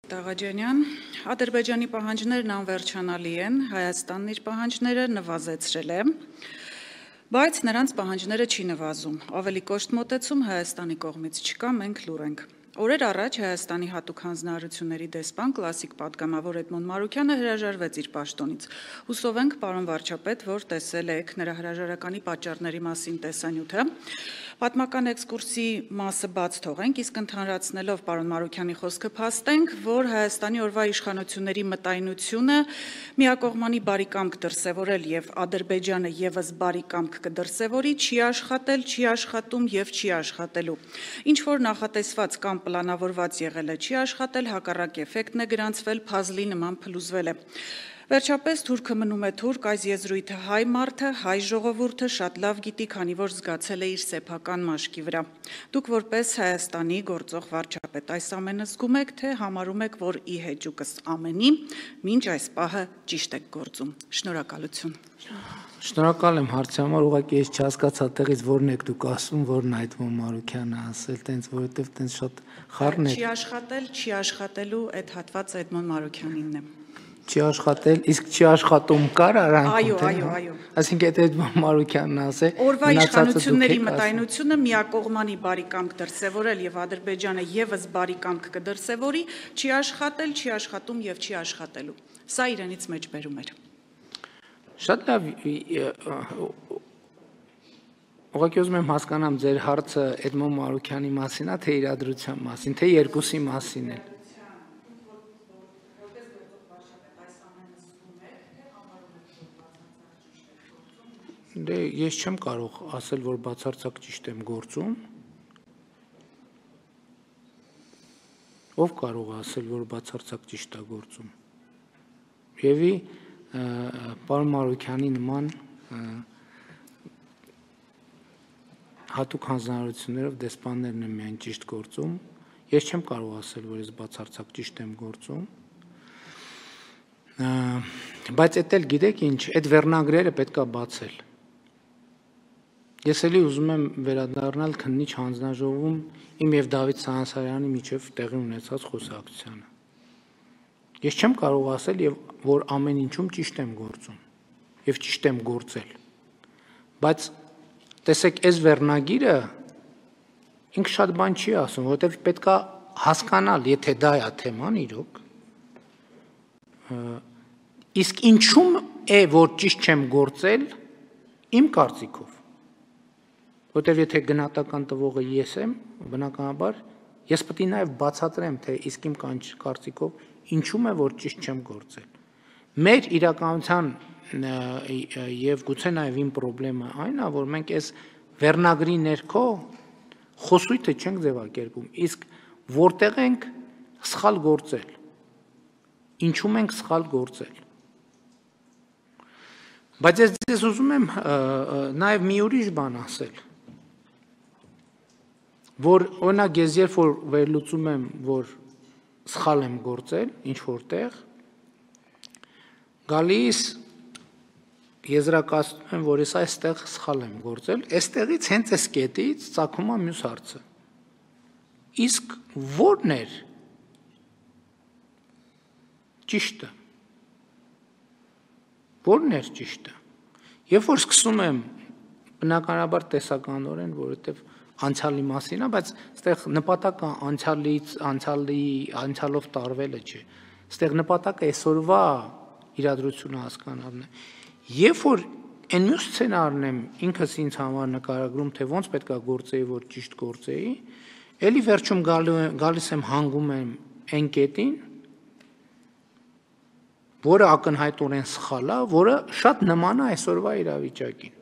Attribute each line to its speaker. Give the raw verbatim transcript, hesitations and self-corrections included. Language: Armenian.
Speaker 1: Տաղաջանյան, Ադրբեջանի պահանջներն անվերջանալի են, Հայաստանն իր պահանջները նվազեցրել է, բայց նրանց պահանջները չի նվազում, ավելի կոշտ մոտեցում Հայաստանի կողմից չկա, մենք լուր ենք։ Օրեր առաջ Հայաստանի հատուկ հանձնարարությունների դեսպան կլասիկ պատգամավոր Էդմոն Մարուքյանը հրաժարվեց իր պաշտոնից։ Հուսով ենք, պարոն վարչապետ, որ տեսել եք նրա հրաժարականի պատճառների մասին տեսանյութը։ Պատմական էքսկուրսի մասը բաց թողենք, իսկ ընդհանրացնելով պարոն Մարուքյանի խոսքը փաստենք, որ Հայաստանի օրվա իշխանությունների մտայնությունը միակողմանի բարի կամք դրսևորել եւ Ադրբեջանը եւս բարի կամք կդրսևորի, չի աշխատել, չի աշխատում եւ չի աշխատելու։ Ինչ որ նախատեսված կամ պլանավորված եղել է, չի աշխատել, հակառակ էֆեկտն է գրանցվել, փազլի նման փլուզվել է։ Վերջապես թուրքը մնում է թուրք, այս եզրույթը հայ մարդը, հայ ժողովուրդը շատ լավ գիտի, քանի որ զգացել է իր սեփական մաշկի վրա։ Դուք որպես Հայաստանի գործող վարչապետ այս ամենը զգում եք, թե համարում եք, որ ի հեճուկս ամենի, մինչ այս պահը ճիշտ եք գործում։ Շնորհակալություն։
Speaker 2: Շնորհակալ եմ հարցի համար, ուղղակի ես չհասկացա տեղից որն եք դուք ասում, որն է Էդմոն Մարուքյանը ասել, տենց որովհետև տենց շատ խառն է։
Speaker 1: Չի աշխատել, չի աշխատելու այդ հատվածը Էդմոն Մարուքյանինն է։
Speaker 2: Չի աշխատել, իսկ չի աշխատում կար արանքում։
Speaker 1: Այո, այո, այո։
Speaker 2: Այսինքն այդ Էդմոն Մարուքյանն ասել,
Speaker 1: օրվա իշխանությունների մտայնությունը միակողմանի բարի կամք դրսևորել եւ Ադրբեջանը եւս բարի կամք կդրսևորի, չի աշխատել, չի աշխատում եւ չի աշխատելու։ Սա իրենից մեջ բերում էր։
Speaker 2: Շատ լավ, ուղղակի ուզում եմ հասկանամ ձեր հարցը Էդմոն Մարուքյանի մասին է, թե իրադրության մասին, թե երկուսի մասին է։ Դե ես չեմ կարող ասել, որ բացարձակ ճիշտ եմ գործում։ Ով կարող է ասել, որ բացարձակ ճիշտ է գործում։ Եվի պարոն Մարուքյանի նման հատուկ հանձնարարություններով դեսպաններն են միայն ճիշտ գործում։ Ես չեմ կարող ասել, որ ես բացարձակ ճիշտ եմ գործում։ Բայց էդ էլ գիտեք ինչ, այդ վերնագրերը պետք է բացել։ Ես էլի ուզում եմ վերադառնալ քննիչ հանձնաժողովում իմ եւ Դավիթ Սանասարյանի միջև տեղի ունեցած խոսակցությանը։ Ես չեմ կարող ասել, եւ որ ամեն ինչում ճիշտ եմ գործում եւ ճիշտ եմ գործել։ Բայց տեսեք, այս վերնագիրը ինքը շատ բան չի ասում, որովհետեւ պետքա հասկանալ, եթե դա է թեման իրոք։ Իսկ ինչու՞մ է, որ ճիշտ չեմ գործել, իմ կարծիքով։ Որտեւ եթե գնահատական տվողը ես եմ, բնականաբար ես պետք է նաև բացատրեմ, թե իսկ իմ կարծիքով ինչու՞մ է, որ ճիշտ չեմ գործել։ Մեր իրականության եւ գուցե նաև իմ խնդրեմը այն է, որ մենք այս վերնագրի ներքո խոսույթը չենք ձևակերպում, իսկ որտեղ ենք սխալ գործել։ Ինչու՞մ ենք սխալ գործել։ Բայց ես ձեզ ուզում եմ նաև մի ուրիշ բան ասել, որ օրինակ ես երբ որ վերլուծում եմ, որ սխալ եմ գործել ինչ որտեղ, գալիս եզրակացնում եմ, որ ես այստեղ սխալ եմ գործել, այստեղից հենց այս կետից ծագում է մյուս հարցը։ Իսկ ո՞րն էր ճիշտը։ Ո՞րն էր ճիշտը։ Երբ որ սկսում եմ բնականաբար տեսականորեն, որովհետև անցյալի մասին է, բայց այստեղ նպատակը անցյալից, անցյալի, անցյալով տարվելը չէ։ Այստեղ նպատակը այսօրվա իրադրությունը հասկանալն է։ Երբ որ այն մյուս սցենարն եմ ինքս ինձ համար նկարագրում, թե ոնց պետք է գործեի, որ ճիշտ գործեի, էլի վերջում գալիս եմ հանգում եմ այն կետին, որը ակնհայտորեն սխալ է, որը շատ նման է այսօրվա իրավիճակին։